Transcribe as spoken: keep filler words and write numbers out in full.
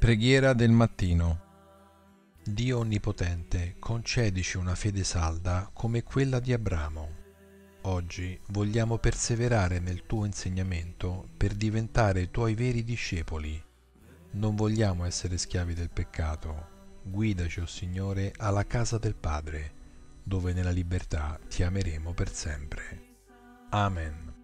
Preghiera del mattino. Dio Onnipotente, concedici una fede salda come quella di Abramo. Oggi vogliamo perseverare nel tuo insegnamento per diventare tuoi veri discepoli. Non vogliamo essere schiavi del peccato. Guidaci, o Signore, alla casa del Padre, dove nella libertà ti ameremo per sempre. Amen.